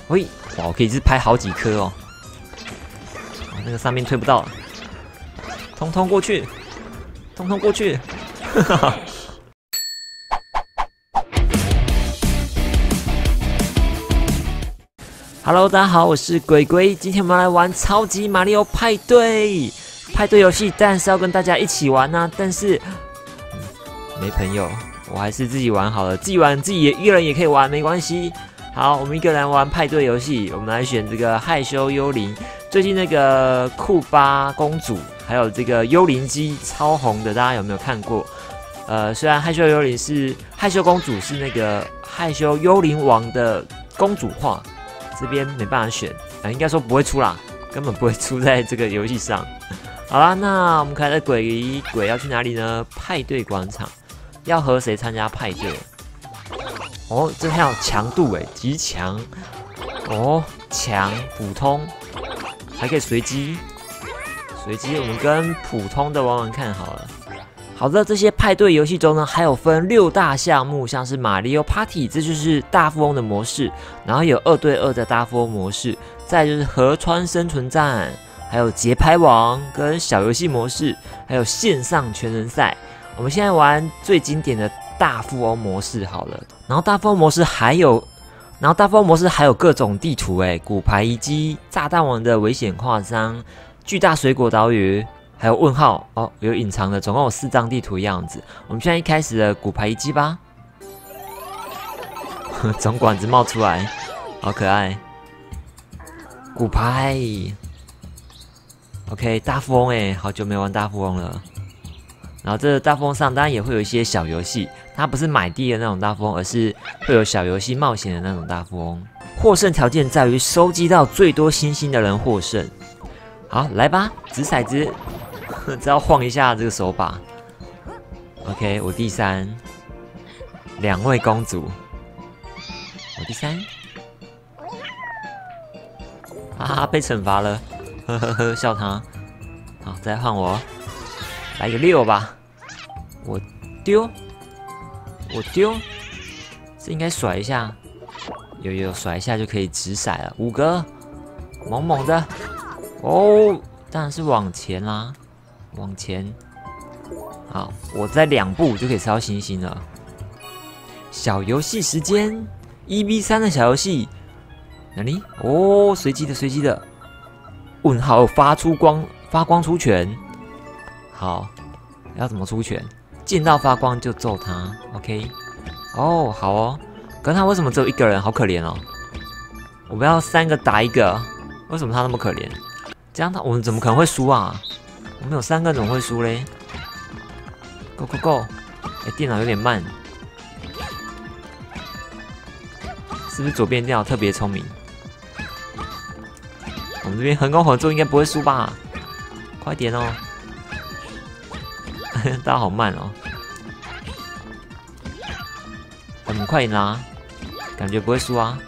喂，哇，我可以是拍好几颗哦。那个上面推不到，通通过去，通通过去，哈哈哈。Hello， 大家好，我是鬼鬼，今天我们来玩超级马里奥派对。派对游戏当然是要跟大家一起玩啊，但是没朋友，我还是自己玩好了。自己玩自己一个人也可以玩，没关系。好，我们一个人玩派对游戏，我们来选这个害羞幽灵。最近那个库巴公主还有这个幽灵机超红的，大家有没有看过？虽然害羞公主是那个害羞幽灵王的公主化，这边没办法选，应该说不会出啦，根本不会出在这个游戏上。好啦，那我们看的鬼要去哪里呢？派对广场，要和谁参加派对？哦，这还有强度诶，极强。哦，强、普通，还可以随机。我们跟普通的玩玩看好了。好的，这些派对游戏中呢，还有分6大项目，像是马里奥 Party， 这就是大富翁的模式，然后有2对2的大富翁模式，再来就是河川生存战，还有节拍王跟小游戏模式，还有线上全人赛。我们现在玩最经典的大富翁模式好了，然后大富翁模式还有各种地图骨牌遗迹、炸弹王的危险跨章、巨大水果岛屿，还有问号哦，有隐藏的，总共有4张地图样子。我们现在一开始的骨牌遗迹吧，总管子冒出来，好可爱。骨牌 ，OK， 大富翁好久没玩大富翁了。然后这大富翁上当然也会有一些小游戏，它不是买地的那种大富翁，而是会有小游戏冒险的那种大富翁。获胜条件在于收集到最多星星的人获胜。好，来吧，掷骰子，只要晃一下这个手把。OK， 我第3，2位公主，我第3，啊，被惩罚了，呵呵呵，笑他。好，再换我，来个6吧。我丢，这应该甩一下，有甩一下就可以掷骰了。5个，猛猛的，哦，当然是往前啦，往前。好，我再2步就可以吃到星星了。小游戏时间，1v3的小游戏，哪里？哦，随机的，问号发光出拳。好，要怎么出拳？见到发光就揍他 ，OK？ 哦，好哦。可是他为什么只有1个人？好可怜哦！我们要3个打1个，为什么他那么可怜？这样我们怎么可能会输啊？我们有3个怎么会输嘞 ？Go！ 电脑有点慢，是不是左边电脑特别聪明？我们这边横攻合作应该不会输吧？快点哦！大家好慢哦，我们快赢啦，感觉不会输啊！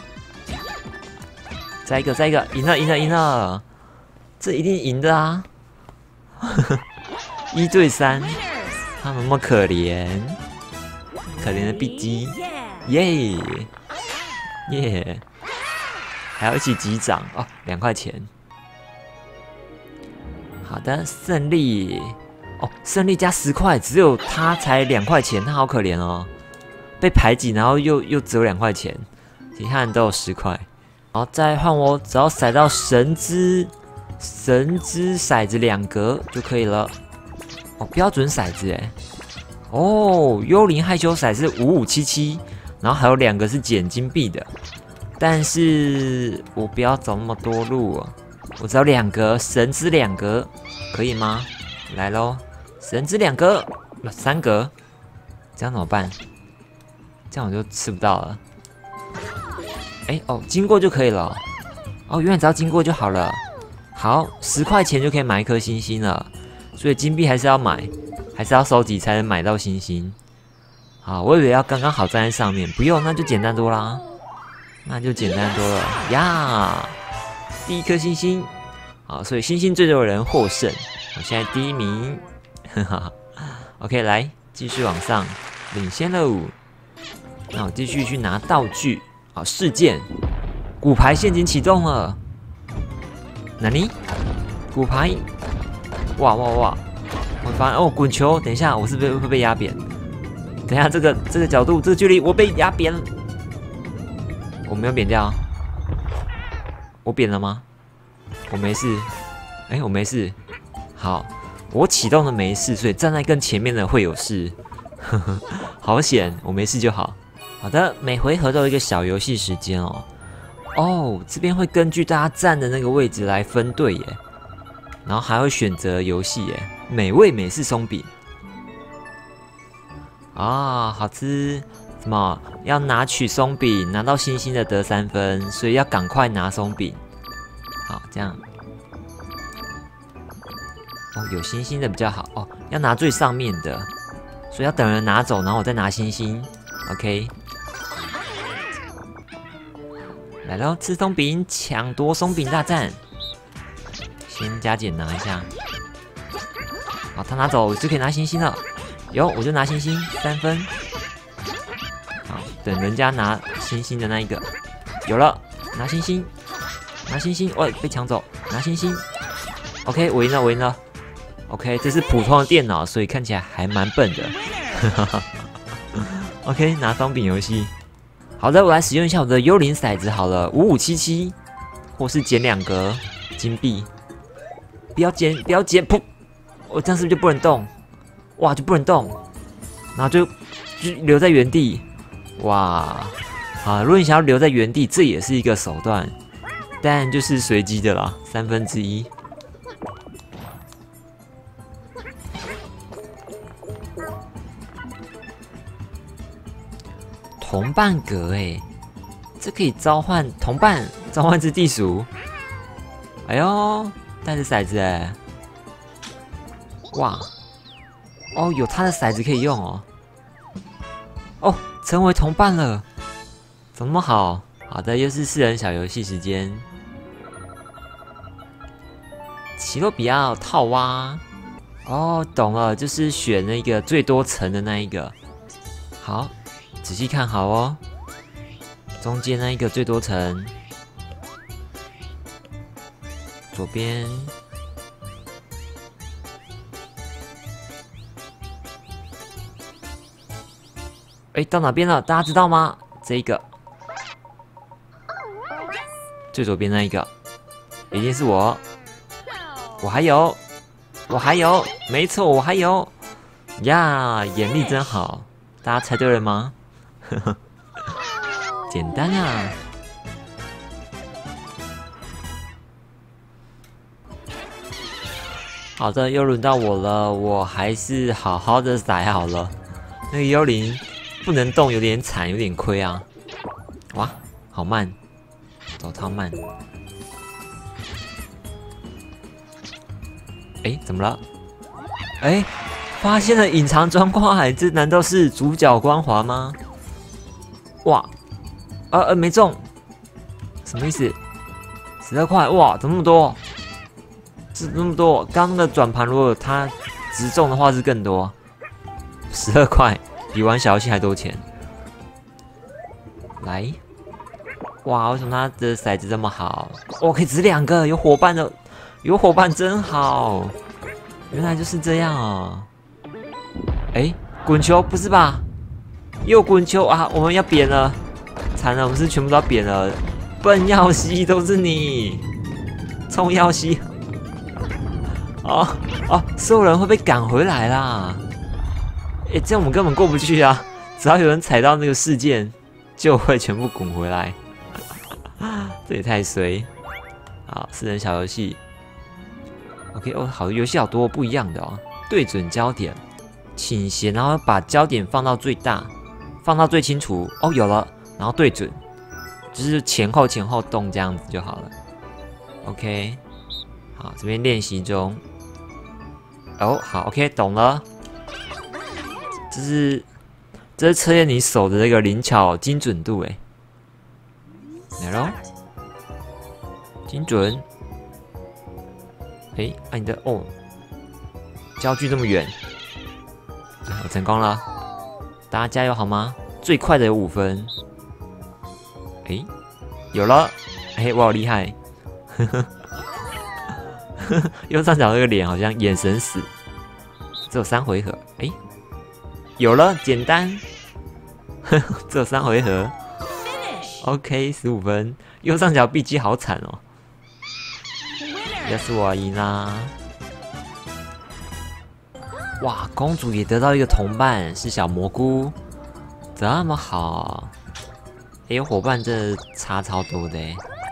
再一个，赢了，这一定赢的啊！1对3，他们那么可怜，可怜的碧鸡，耶，还要一起击掌哦，2块钱。好的，胜利。哦，胜利加10块，只有他才2块钱，他好可怜哦，被排挤，然后又只有2块钱，其他人都有10块。然后再换我，只要骰到神之骰子2格就可以了。哦，标准骰子哦，幽灵害羞骰是5577，然后还有2个是捡金币的，但是我不要走那么多路哦，我只要2格，神之2格，可以吗？来咯。神之2格，3格，这样怎么办？这样我就吃不到了。哦，经过就可以了。哦，原来只要经过就好了。好，10块钱就可以买1颗星星了。所以金币还是要买，还是要收集才能买到星星。好，我以为要刚刚好站在上面，不用，那就简单多啦。那就简单多了呀。第1颗星星，好，所以星星最多的人获胜。我现在第1名。OK， 来继续往上，领先喽。那我继续去拿道具，好，事件， 骨牌陷阱启动了。哪里？骨牌？哇！我发现哦，滚球！等一下，我是不是会被压扁？等一下，这个角度，这个距离，我被压扁了。我没有扁掉，我扁了吗？我没事。哎，我没事。好，我启动的没事，所以站在更前面的会有事。呵呵，好险，我没事就好。好的，每回合都有一个小游戏时间哦。哦，这边会根据大家站的那个位置来分队耶，然后还会选择游戏耶。美味美式松饼啊，好吃！什么？要拿取松饼，拿到星星的得3分，所以要赶快拿松饼。好，这样。哦，有星星的比较好哦，要拿最上面的，所以要等人拿走，然后我再拿星星。OK。来喽，吃松饼，抢夺松饼大战。先加减拿一下。好，他拿走，我就可以拿星星了。有，我就拿星星，3分。好，等人家拿星星的那一个。有了，拿星星，拿星星，喂，被抢走，拿星星。OK， 我赢了，我赢了。OK， 这是普通的电脑，所以看起来还蛮笨的。OK， 拿松饼游戏。好的，我来使用一下我的幽灵骰子好了，5577，或是捡2格金币。不要捡，不要捡，噗！我这样是不是就不能动？哇，就不能动，然后就留在原地。哇，好，如果你想要留在原地，这也是一个手段，但就是随机的啦，1/3。同伴格哎，这可以召唤同伴，召唤只地鼠。哎呦，带着骰子哎，哇，哦，有他的骰子可以用哦。哦，成为同伴了，怎么那么好？好的，又是4人小游戏时间。奇洛比亚套蛙，哦，懂了，就是选那个最多层的那一个。好。仔细看好哦，中间那一个最多层，左边，哎，到哪边了？大家知道吗？这一个，最左边那一个，一定是我。我还有，没错，我还有呀，眼力真好。大家猜对了吗？简单啊！好的，又轮到我了，我还是好好的宰好了。那个幽灵不能动，有点惨，有点亏啊！哇，好慢，走超慢。哎，怎么了？哎，发现了隐藏砖块，这难道是主角光环吗？哇，没中，什么意思？12块，哇，怎么那么多？是那么多？刚刚那个转盘，如果它直中的话是更多。12块，比玩小游戏还多钱。来，哇，为什么他的骰子这么好？我可以掷2个，有伙伴的，有伙伴真好。原来就是这样哦。哎，滚球不是吧？又滚球啊！我们要扁了，惨了，我们是全部都要扁了。笨耀西都是你，冲耀西！哦，所有人会被赶回来啦！哎，这样我们根本过不去啊！只要有人踩到那个事件，就会全部滚回来。这也太衰！好，4人小游戏。OK， 哦，好，游戏好多不一样的哦。对准焦点，倾斜，然后把焦点放到最大。放到最清楚哦，有了，然后对准，就是前后动这样子就好了。OK， 好，这边练习中。哦，好 ，OK， 懂了。这是测验你手的那个灵巧精准度哎。来喽，精准。哎，你的哦，焦距这么远，我成功了。大家加油好吗？最快的有5分。哎， 有了，哎，我好厉害！右上角那个脸好像眼神死，只有3回合，哎，有了，简单，只有3回合。OK， 15分。右上角碧姬好惨哦，要是我赢啦！哇，公主也得到一个同伴，是小蘑菇，这么好。哎，有伙伴这差超多的哎。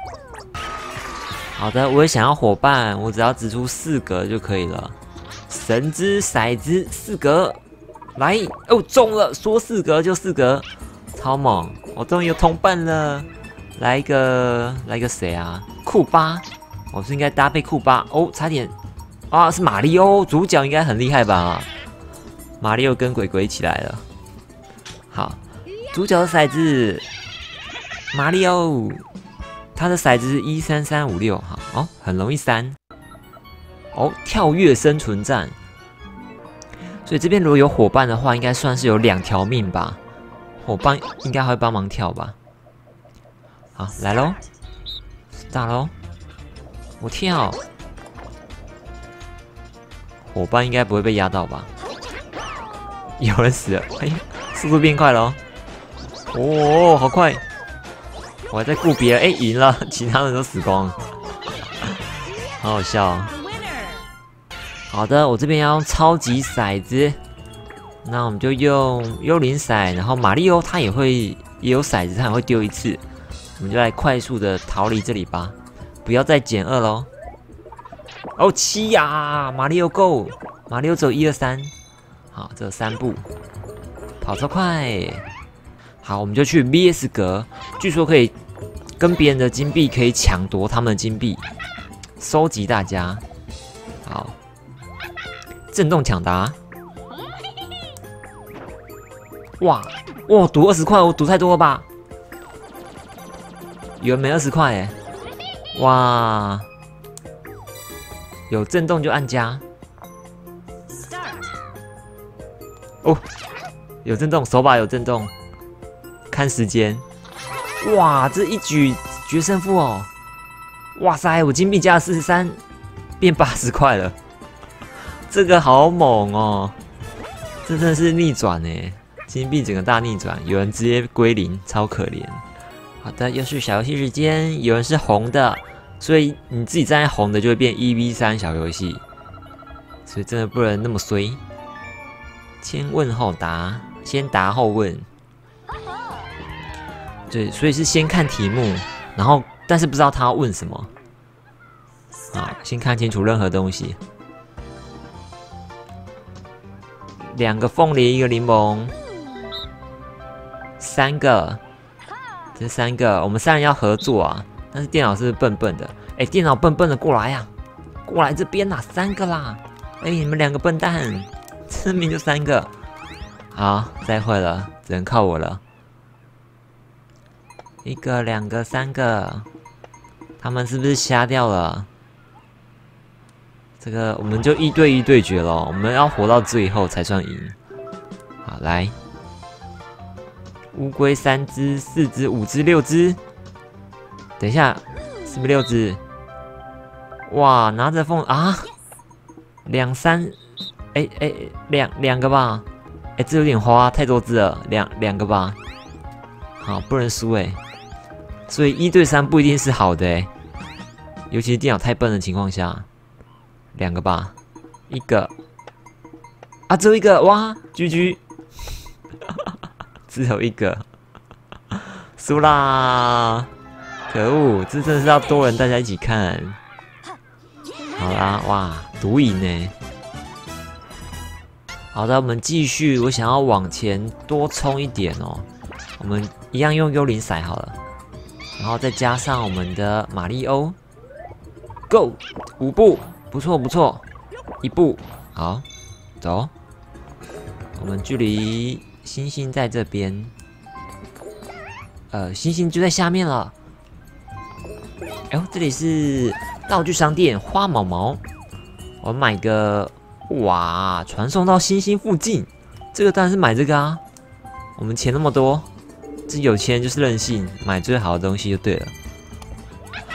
好的，我也想要伙伴，我只要指出4格就可以了。神之骰子4格，来哦，中了，说4格就4格，超猛！我终于有同伴了。来一个谁啊？库巴，我是应该搭配库巴哦，差点啊，是马里奥，主角应该很厉害吧？马里奥跟鬼鬼一起来了。好，主角的骰子，马里奥，他的骰子是13356，好哦，很容易3。哦，跳跃生存战，所以这边如果有伙伴的话，应该算是有2条命吧？伙伴应该会帮忙跳吧？好，来喽，打喽！我跳，伙伴应该不会被压到吧？有人死了，哎，速度变快了哦，好快！我还在顾别人，哎，赢了，其他人都死光了，好好笑哦。好的，我这边要用超级骰子，那我们就用幽灵骰，然后马里奥他也有骰子，他也会丢1次。我们就来快速的逃离这里吧，不要再减2喽。哦，7呀，马里奥 Go， 马里奥走1、2、3，好，这有3步，跑超快。好，我们就去 VS 格，据说可以跟别人的金币可以抢夺他们的金币，收集大家。好，震动抢答。哇，赌20块，我赌太多了吧？有人没20块哎，哇！有震动就按加。哦，有震动，手把有震动。看时间，哇，这一举决胜负哦！哇塞，我金币加了43，变80块了，这个好猛哦！这真的是逆转哎，金币整个大逆转，有人直接归零，超可怜。好的，又是小游戏时间。有人是红的，所以你自己站在红的就会变1v3小游戏，所以真的不能那么衰。先问后答，先答后问。对，所以是先看题目，然后但是不知道他要问什么。好，先看清楚任何东西。2个凤梨，1个柠檬，3个。这3个，我们3人要合作啊！但是电脑是不是笨笨的？哎，电脑笨笨的，过来呀、过来这边啦，3个啦！哎，你们2个笨蛋，这明就3个。好，再会了，只能靠我了。1个、2个、3个，他们是不是瞎掉了？这个我们就1对1对决咯，我们要活到最后才算赢。好，来。乌龟3只、4只、5只、6只。等一下，是不是6只？哇，拿着凤啊，2、3，两个吧。哎，这有点花，太多只了，两个吧。好，不能输哎。所以1对3不一定是好的哎，尤其是电脑太笨的情况下，2个吧，1个。啊，只有1个，哇，GG。只有1个，输啦！可恶，这真的是要多人大家一起看。好啦，哇，独赢呢！好的，我们继续。我想要往前多冲一点哦。我们一样用幽灵骰好了，然后再加上我们的马里欧 ，Go 5步，不错不错，1步，好，走。我们距离星星在这边，星星就在下面了。哎呦，这里是道具商店，花毛毛。我买个，哇，传送到星星附近，这个当然是买这个啊。我们钱那么多，这有钱就是任性，买最好的东西就对了。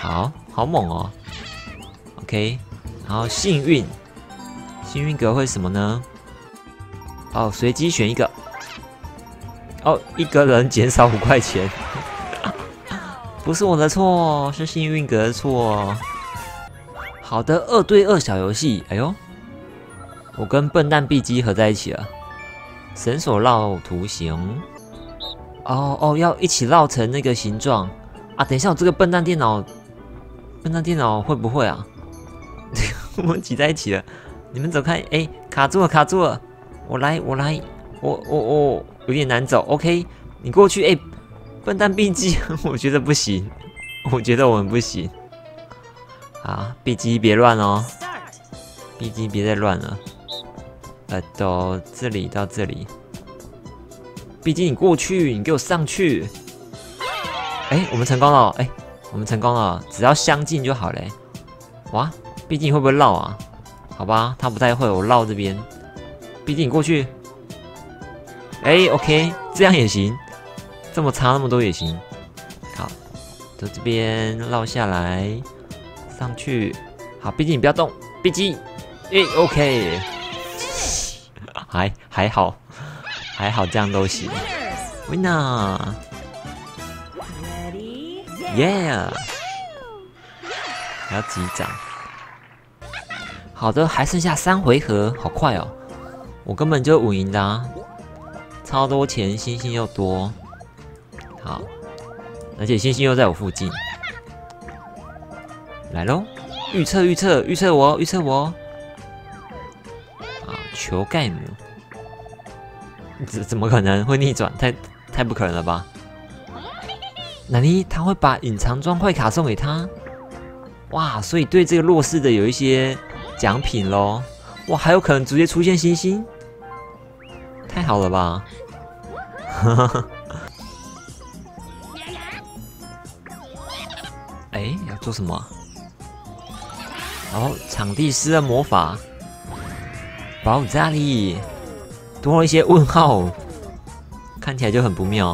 好好猛哦。OK， 然后幸运格会什么呢？哦，随机选一个。哦，一个人减少5块钱，不是我的错，是幸运格的错。好的，2对2小游戏。哎呦，我跟笨蛋碧姬合在一起了。绳索绕图形。哦，要一起绕成那个形状啊！等一下，我这个笨蛋电脑会不会啊？我们挤在一起了，你们走开！哎，卡住了！我来，我有点难走。OK， 你过去。哎，笨蛋碧姬，我觉得不行，我觉得我们不行。好，碧姬别乱哦，碧姬别再乱了。到这里到这里，碧姬你过去，你给我上去。哎，我们成功了！哎，我们成功了，只要相近就好嘞。哇，碧姬你会不会绕啊？好吧，他不太会，我绕这边。碧姬你过去。哎 ，OK， 这样也行，这么差那么多也行。好，从这边绕下来，上去。好，碧姬你不要动，碧姬，哎 ，OK， 还好，这样都行。Winner， yeah， 还要击掌。好的，还剩下3回合，好快哦！我根本就稳赢的啊。超多钱，星星又多，好，而且星星又在我附近，来喽！预测我！啊，球盖姆，怎么可能会逆转？太不可能了吧？纳尼？他会把隐藏砖块卡送给他？哇，所以对这个弱势的有一些奖品咯。哇，还有可能直接出现星星？太好了吧！哎，要做什么？哦，场地师的魔法，爆炸力，多了一些问号，看起来就很不妙。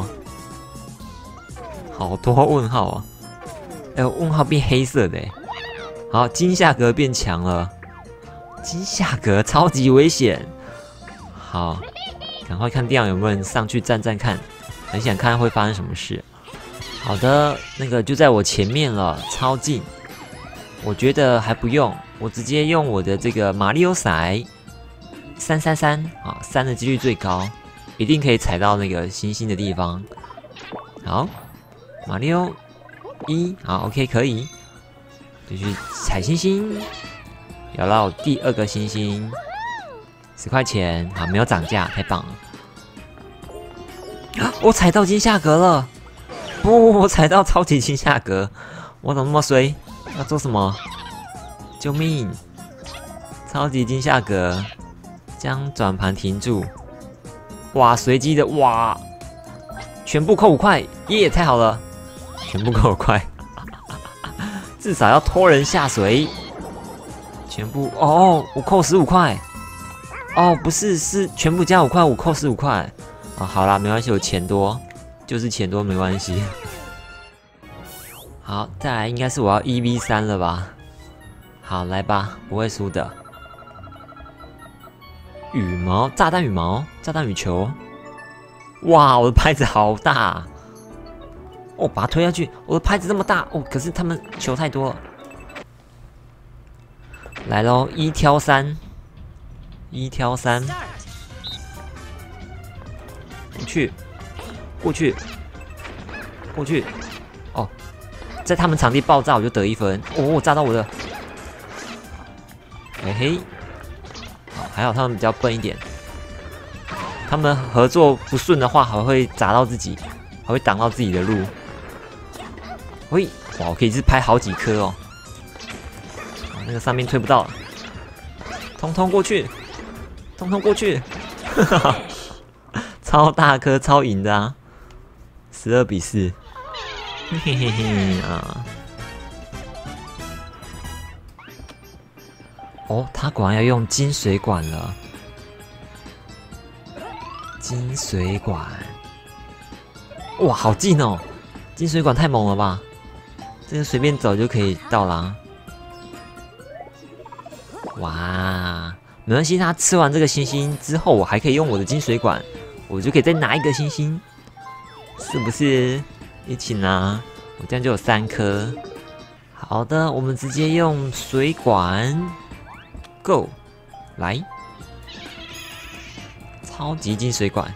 好多问号啊！哎，问号变黑色的。好，金夏格变强了，金夏格超级危险。好。赶快看电脑有没有人上去站看，很想看会发生什么事。好的，那个就在我前面了，超近。我觉得还不用，我直接用我的这个马里奥骰333啊，3的几率最高，一定可以踩到那个星星的地方。好，马里奥1，好 ，OK， 可以，继续踩星星，有到第2个星星。10块钱，好，没有涨价，太棒了！啊，我踩到金夏格了！不，我踩到超级金夏格，我怎么那么衰？要做什么？救命！超级金夏格，将转盘停住。哇，随机的哇，全部扣5块，耶，太好了！全部扣5块，至少要拖人下水。全部哦，我扣15块。哦，不是，是全部加5块，我扣15块。啊，好啦，没关系，我钱多，就是钱多没关系。好，再来应该是我要1v3了吧？好，来吧，不会输的。羽毛炸弹羽球。哇，我的拍子好大！哦，把它推下去，我的拍子这么大哦，可是他们球太多了。来喽，1挑3。1挑3，过去，哦，在他们场地爆炸，我就得1分。哦，炸到我的，嘿嘿，还好他们比较笨一点，他们合作不顺的话，还会砸到自己，还会挡到自己的路。喂，哇，我可以是拍好几颗哦，那个上面推不到，通通过去。哈哈，超大颗，超赢的啊！12比4，嘿嘿嘿啊！哦，他果然要用金水管了。金水管，哇，好近哦！金水管太猛了吧！ 这个随便走就可以到啦。哇，没关系，他吃完这个星星之后，我还可以用我的金水管，我就可以再拿一个星星，是不是？一起拿，我这样就有3颗。好的，我们直接用水管 ，Go， 来，超级金水管。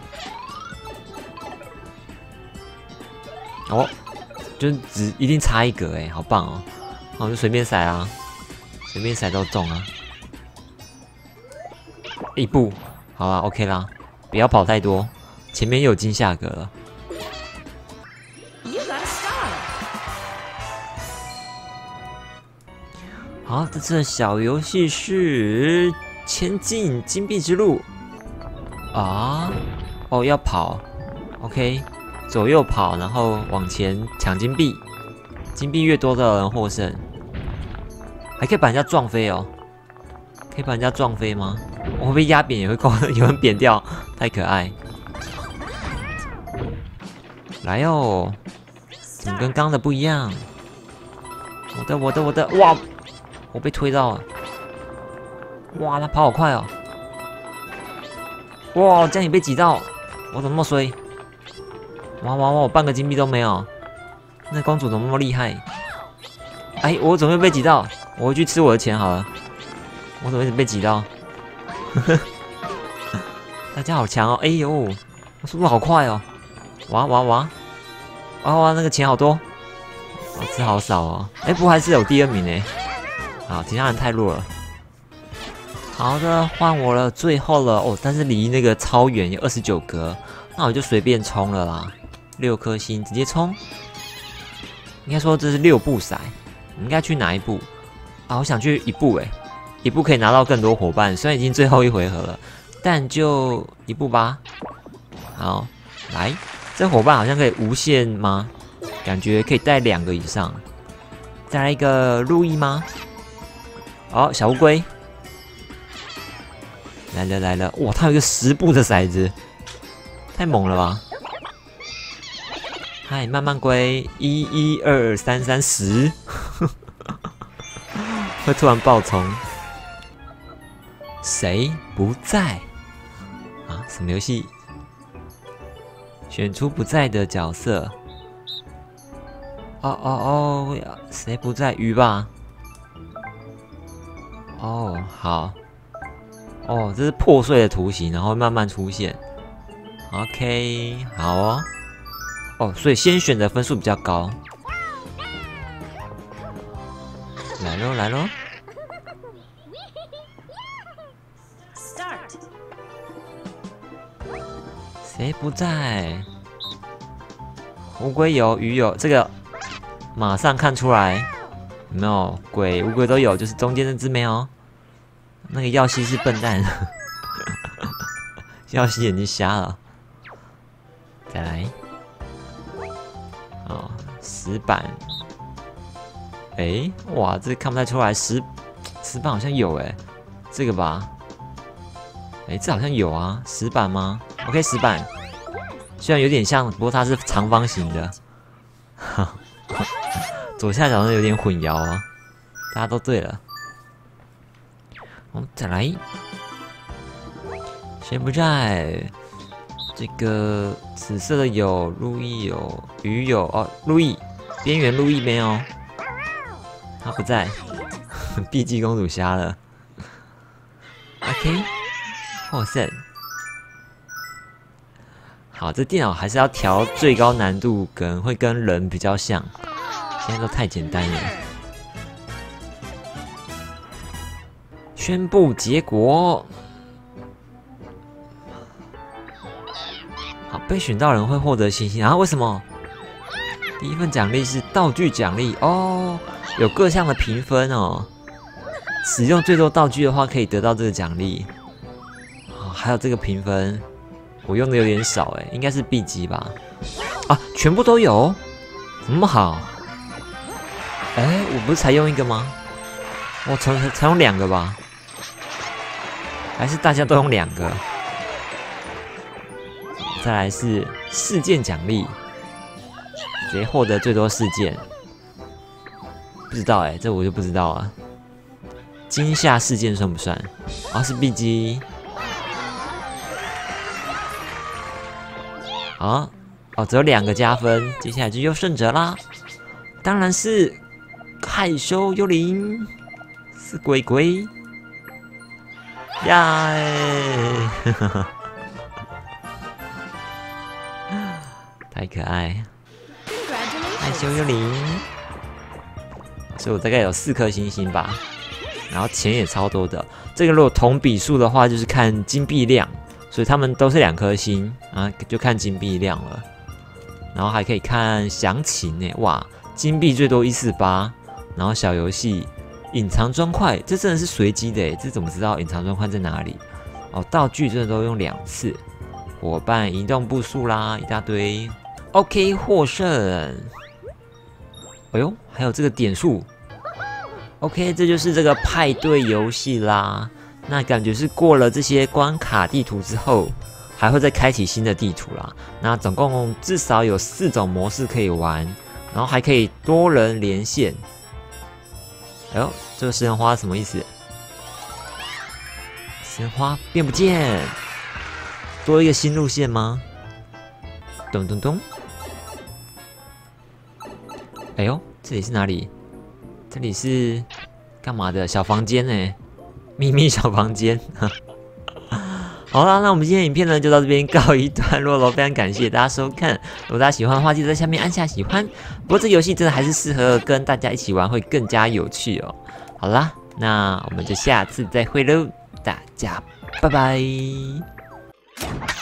哦，就只一定差一格哎，好棒哦！那我就随便甩啊，随便甩都中啊。一步，好啦 ，OK 啦，不要跑太多，前面有金下格了。好，这次的小游戏是前进金币之路啊！哦，要跑 ，OK， 左右跑，然后往前抢金币，金币越多的人获胜。还可以把人家撞飞哦，可以把人家撞飞吗？我会不会压扁也会有人扁掉？太可爱！来哟，怎么跟刚刚的不一样？我的，哇！我被推到了，哇，他跑好快哦！哇，这样也被挤到，我怎么那么衰？哇，我半个金币都没有，那公主怎么那么厉害？哎，我怎么会被挤到？我回去吃我的钱好了。我怎么一直被挤到？大家好强哦！哎呦，我速度好快哦！哇，那个钱好多，我吃好少哦。哎，不过还是有第2名呢。好，其他人太弱了。好的，换我了，最后了哦，但是离那个超远，有29格，那我就随便冲了啦。6颗星，直接冲。应该说这是6步骰，应该去哪一步？啊，我想去1步哎，1步可以拿到更多伙伴，虽然已经最后1回合了，但就1步吧。好，来，这伙伴好像可以无限吗？感觉可以带2个以上。再来一个路易吗？好，小乌龟来了！哇，它有一个10步的骰子，太猛了吧！嗨，慢慢龟，1、1、2、3、10，会突然爆冲。谁不在？啊？什么游戏？选出不在的角色。哦，谁不在？鱼吧。哦，好。哦，这是破碎的图形，然后慢慢出现。OK， 好哦。哦，所以先选的分数比较高。来咯。谁不在？乌龟有，鱼有，这个马上看出来。有没有鬼、乌龟都有，就是中间那只没有。那个耀西是笨蛋，耀西眼睛瞎了。再来，哦，10板。哎，哇，这看不太出来，10板好像有哎，这个吧？哎，这好像有啊，10板吗 ？OK， 10板，虽然有点像，不过它是长方形的。左下角有点混淆啊，大家都对了。再来，谁不在？这个紫色的有，路易有，鱼有哦，路易，边缘路易没有，他不在。碧姬公主瞎了。OK， 获胜。好，这电脑还是要调最高难度，可能会跟人比较像。现在都太简单了。宣布结果。好，被选到人会获得星星啊？为什么？第一份奖励是道具奖励哦，有各项的评分哦。使用最多道具的话，可以得到这个奖励。哦，还有这个评分，我用的有点少哎，应该是 B 级吧？啊，全部都有，怎么那么好？哎，我不是才用1个吗？我才用2个吧？还是大家都用2个？再来是事件奖励，直接获得最多事件。 不知道哎，这我就不知道了。惊吓事件算不算？啊，是 BG。好，哦，只有2个加分，接下来就优胜者啦。当然是害羞幽灵，是鬼鬼。耶！太可爱，害羞幽灵。所以我大概有4颗星星吧，然后钱也超多的。这个如果同比数的话，就是看金币量，所以他们都是2颗星啊，就看金币量了。然后还可以看详情呢，哇，金币最多148，然后小游戏隐藏砖块，这真的是随机的诶，这怎么知道隐藏砖块在哪里？哦，道具真的都用2次，伙伴移动步数啦，一大堆。OK， 获胜。哎呦，还有这个点数。OK， 这就是这个派对游戏啦。那感觉是过了这些关卡地图之后，还会再开启新的地图啦。那总共至少有4种模式可以玩，然后还可以多人连线。哎呦，这个食人花什么意思？食人花变不见，多一个新路线吗？咚咚咚！哎呦，这里是哪里？这里是干嘛的？小房间呢？秘密小房间。好啦，那我们今天的影片呢就到这边告一段落喽。非常感谢大家收看，如果大家喜欢的话，记得在下面按下喜欢。不过这游戏真的还是适合跟大家一起玩，会更加有趣哦。好啦，那我们就下次再会喽，大家拜拜。